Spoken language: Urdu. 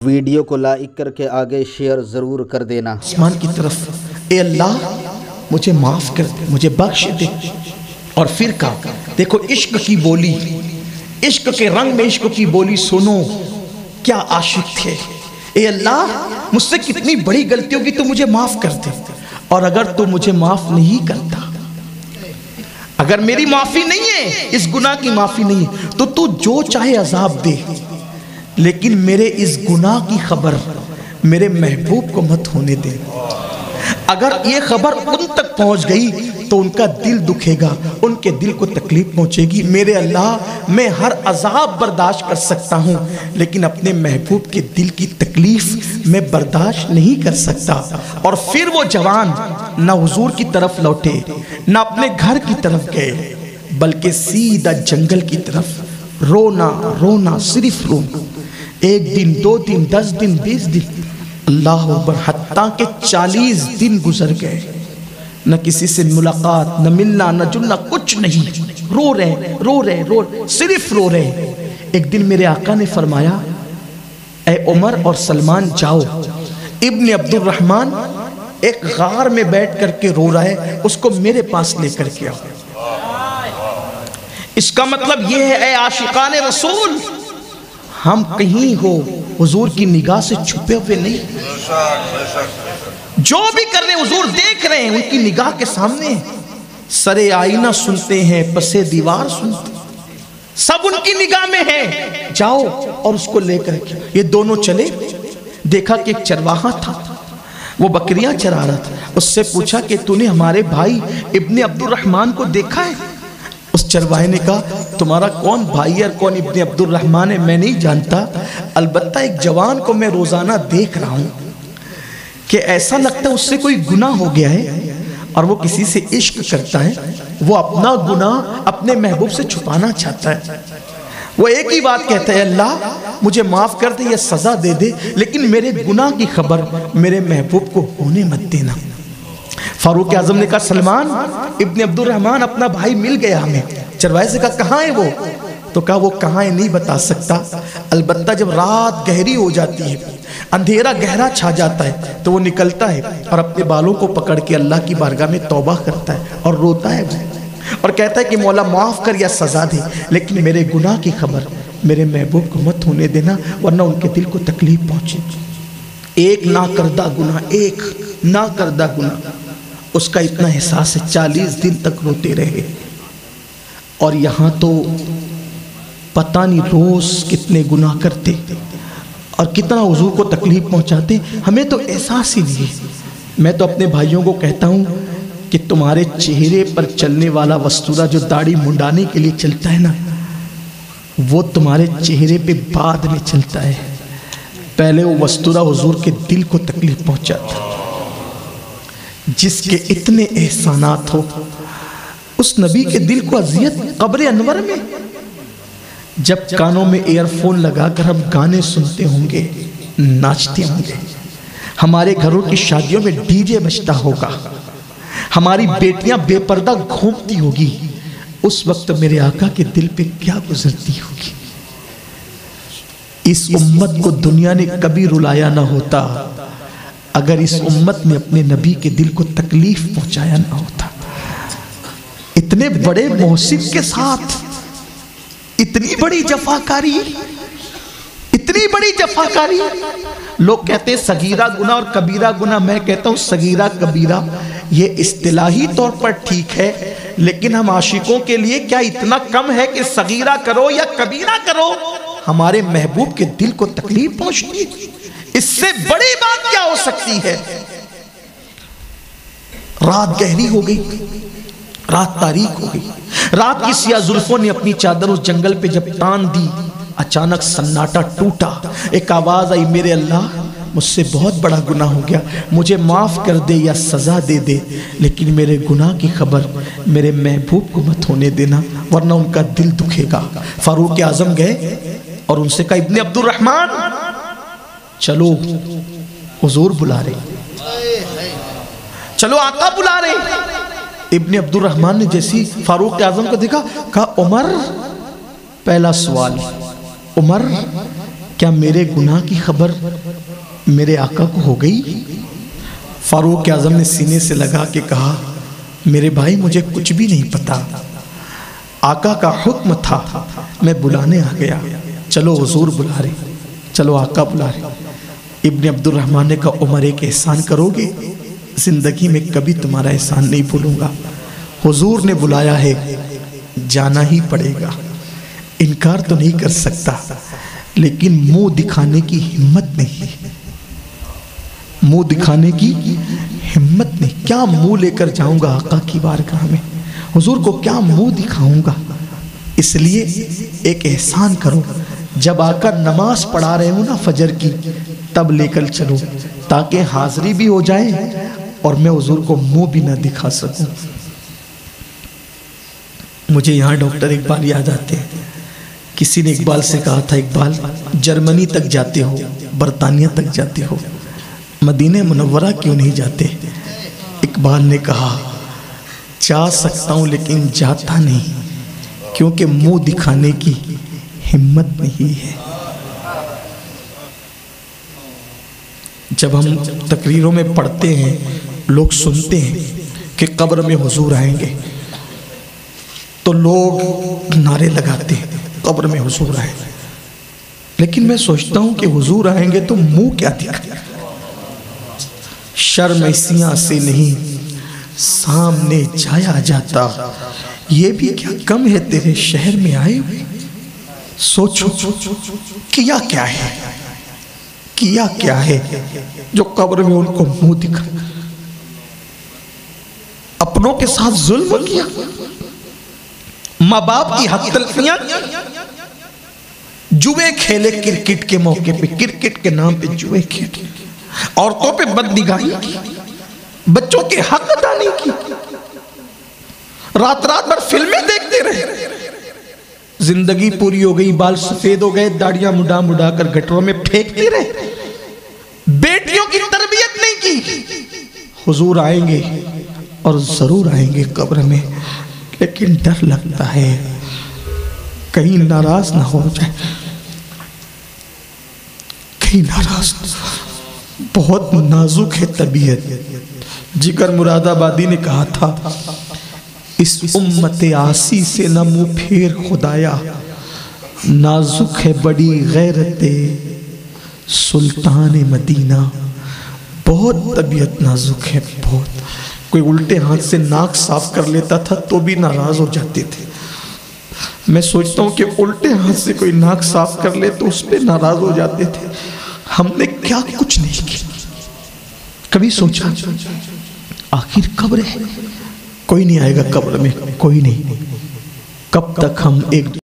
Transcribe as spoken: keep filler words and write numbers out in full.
ویڈیو کو لائک کر کے آگے شیئر ضرور کر دینا۔ آسمان کی طرف، اے اللہ مجھے معاف کر دے، مجھے بخش دے۔ اور پھر کہا، دیکھو عشق کی بولی، عشق کے رنگ میں عشق کی بولی سنو، کیا عاشق تھے۔ اے اللہ مجھ سے کتنی بڑی غلطی ہوگی تو مجھے معاف کر دے، اور اگر تو مجھے معاف نہیں کرتا، اگر میری معافی نہیں ہے، اس گناہ کی معافی نہیں ہے، تو تو جو چاہے عذاب دے، لیکن میرے اس گناہ کی خبر میرے محبوب کو مت ہونے دے۔ اگر یہ خبر ان تک پہنچ گئی تو ان کا دل دکھے گا، ان کے دل کو تکلیف پہنچے گی۔ میرے اللہ میں ہر عذاب برداشت کر سکتا ہوں، لیکن اپنے محبوب کے دل کی تکلیف میں برداشت نہیں کر سکتا۔ اور پھر وہ جوان نہ حضور کی طرف لوٹے، نہ اپنے گھر کی طرف گئے، بلکہ سیدھا جنگل کی طرف، رونا رونا صرف رونا۔ ایک دن، دو دن، دس دن، بیس دن، اللہ اکبر، حتیٰ کہ چالیس دن گزر گئے، نہ کسی سے ملاقات، نہ ملنا، نہ جلنا، کچھ نہیں، رو رہے رو رہے رو رہے صرف رو رہے۔ ایک دن میرے آقا نے فرمایا، اے عمر اور سلمان جاؤ، ابن عبد الرحمن ایک غار میں بیٹھ کر کے رو رہا ہے، اس کو میرے پاس لے کر کے آؤ۔ اس کا مطلب یہ ہے، اے عاشقان رسول، ہم کہیں ہو حضور کی نگاہ سے چھپے ہوئے نہیں، جو بھی کر رہے ہیں حضور دیکھ رہے ہیں، ان کی نگاہ کے سامنے سر آئینہ سنتے ہیں، پس دیوار سنتے ہیں، سب ان کی نگاہ میں ہے۔ جاؤ اور اس کو لے کر کے۔ یہ دونوں چلے، دیکھا کہ ایک چرواہا تھا، وہ بکریاں چرا رہا تھا۔ اس سے پوچھا کہ تو نے ہمارے بھائی ابن عبد الرحمن کو دیکھا ہے؟ اس چرواہے نے کہا، تمہارا کون بھائی اور کون ابن عبد الرحمن ہے میں نہیں جانتا، البتہ ایک جوان کو میں روزانہ دیکھ رہا ہوں کہ ایسا لگتا ہے اس سے کوئی گناہ ہو گیا ہے اور وہ کسی سے عشق کرتا ہے، وہ اپنا گناہ اپنے محبوب سے چھپانا چاہتا ہے۔ وہ ایک ہی بات کہتا ہے، اللہ مجھے معاف کر دے یا سزا دے دے، لیکن میرے گناہ کی خبر میرے محبوب کو ہونے مت دینا۔ فاروق اعظم نے کہا، سلمان ابن عبد الرحمن اپنا بھائی مل گیا ہمیں۔ چرواہے سے کہا، کہاں ہے وہ؟ تو کہا، وہ کہاں ہے نہیں بتا سکتا، البتہ جب رات گہری ہو جاتی ہے، اندھیرا گہرا چھا جاتا ہے، تو وہ نکلتا ہے اور اپنے بالوں کو پکڑ کے اللہ کی بارگاہ میں توبہ کرتا ہے اور روتا ہے اور کہتا ہے کہ مولا معاف کر یا سزا دے، لیکن میرے گناہ کی خبر میرے محبوب کو مت ہونے دینا، ورنہ ان کے دل کو تکلیف پہنچے۔ ایک نہ کردہ گناہ، ایک نہ کردہ گناہ، اس کا اتنا احساس ہے، چالیس دن تک روتے رہے۔ اور یہاں تو پتہ نہیں روز کتنے گناہ کرتے اور کتنا حضور کو تکلیف پہنچاتے، ہمیں تو احساس ہی نہیں ہے۔ میں تو اپنے بھائیوں کو کہتا ہوں کہ تمہارے چہرے پر چلنے والا وستورہ جو داڑھی منڈانے کے لیے چلتا ہے نا، وہ تمہارے چہرے پہ بعد میں چلتا ہے، پہلے وہ وستورہ حضور کے دل کو تکلیف پہنچاتا ہے۔ جس کے اتنے احسانات ہو، اس نبی کے دل کو اذیت قبر انور میں، جب کانوں میں ایئر فون لگا کر ہم گانے سنتے ہوں گے، ناچتے ہوں گے، ہمارے گھروں کی شادیوں میں ڈی جے بجتا ہوگا، ہماری بیٹیاں بے پردہ گھومتی ہوگی، اس وقت میرے آقا کے دل پہ کیا گزرتی ہوگی۔ اس امت کو دنیا نے کبھی رلایا نہ ہوتا اگر اس امت میں اپنے نبی کے دل کو تکلیف پہنچایا نہ ہوتا۔ اتنے بڑے محسن کے ساتھ اتنی بڑی جفاکاری، اتنی بڑی جفاکاری۔ لوگ کہتے ہیں صغیرہ گناہ اور کبیرہ گناہ، میں کہتا ہوں صغیرہ کبیرہ یہ اصطلاحی طور پر ٹھیک ہے، لیکن ہم عاشقوں کے لیے کیا اتنا کم ہے کہ صغیرہ کرو یا کبیرہ کرو؟ ہمارے محبوب کے دل کو تکلیف پہنچتی ہے، اس سے بڑی بات کیا ہو سکتی ہے؟ رات گہری ہو گئی، رات تاریک ہو گئی، رات کی سیاہ زلفوں نے اپنی چادر اس جنگل پہ جب تان دی، اچانک سناٹا ٹوٹا، ایک آواز آئی، میرے اللہ مجھ سے بہت بڑا گناہ ہو گیا، مجھے معاف کر دے یا سزا دے دے، لیکن میرے گناہ کی خبر میرے محبوب کو مت ہونے دینا، ورنہ ان کا دل دکھے گا۔ فاروق اعظم گئے اور ان سے کہا، ابن عبد الرحمن چلو حضور بلا رہے، چلو آقا بلا رہے۔ ابن عبد الرحمن نے جیسی فاروق اعظم کو دیکھا، کہا عمر، پہلا سوال، عمر کیا میرے گناہ کی خبر میرے آقا کو ہو گئی؟ فاروق اعظم نے سینے سے لگا کے کہا میرے بھائی مجھے کچھ بھی نہیں پتا، آقا کا حکم تھا، میں بلانے آ گیا۔ چلو حضور بلا رہے، چلو آقا بلا رہے۔ ابن عبد الرحمن نے کہا عمر ایک احسان کرو گے؟ زندگی میں کبھی تمہارا احسان نہیں بھولوں گا، حضور نے بلایا ہے جانا ہی پڑے گا، انکار تو نہیں کر سکتا، لیکن منہ دکھانے کی ہمت نہیں، منہ دکھانے کی ہمت نہیں۔ کیا منہ لے کر جاؤں گا آقا کی بارگاہ میں؟ حضور کو کیا منہ دکھاؤں گا؟ اس لیے ایک احسان کرو، جب آقا نماز پڑھا رہے ہوں نا فجر کی، تب لے کر چلو تاکہ حاضری بھی ہو جائے اور میں حضور کو منہ بھی نہ دکھا سکوں۔ مجھے یہاں ڈاکٹر اقبال یاد آتے ہیں۔ کسی نے اقبال سے کہا تھا اقبال جرمنی تک جاتے ہو، برطانیہ تک جاتے ہو، مدینہ منورہ کیوں نہیں جاتے؟ اقبال نے کہا جا سکتا ہوں لیکن جاتا نہیں، کیونکہ منہ دکھانے کی ہمت نہیں ہے۔ جب ہم تقریروں میں پڑھتے ہیں، لوگ سنتے ہیں کہ قبر میں حضور آئیں گے، تو لوگ نعرے لگاتے ہیں قبر میں حضور آئیں گے، لیکن میں سوچتا ہوں کہ حضور آئیں گے تو منہ کیا دکھائیں؟ شرم اسیاں سے نہیں سامنے جایا جاتا، یہ بھی کیا کم ہے تیرے شہر میں آئے ہوئے۔ سوچو کیا کیا ہے، کیا کیا ہے جو قبر میں ان کو منہ دکھا؟ اپنوں کے ساتھ ظلم کیا، ماں باپ کی حق تلفیاں، جوے کھیلے کرکٹ کے موقع پہ، کرکٹ کے نام پہ جوے کھیلے، عورتوں پہ بدنگاہی کی، بچوں کے حق ادا نہیں کی، رات رات بھر فلمیں دیکھتے رہے، زندگی پوری ہو گئی، بال سفید ہو گئے، داڑیاں مڈا مڈا کر گٹروں میں پھینکتے رہے، بیٹیوں کی تربیت نہیں کی۔ حضور آئیں گے اور ضرور آئیں گے قبر میں، لیکن ڈر لگتا ہے کہیں ناراض نہ ہو جائے، کہیں ناراض نہ، بہت نازک ہے طبیعت۔ جگر مراد آبادی نے کہا تھا اس امت آسی سے نہ منہ پھیر خدایا، نازک ہے بڑی غیرت سلطان مدینہ۔ بہت طبیعت نازک ہے، بہت۔ کوئی الٹے ہاتھ سے ناک صاف کر لیتا تھا تو بھی ناراض ہو جاتے تھے۔ میں سوچتا ہوں کہ الٹے ہاتھ سے کوئی ناک صاف کر لے تو اس پہ ناراض ہو جاتے تھے۔ ہم نے کیا کچھ نہیں کیا۔ کبھی سوچا آخر قبر ہے، کوئی نہیں آئے گا قبر میں، کوئی نہیں۔ کب تک ہم ایک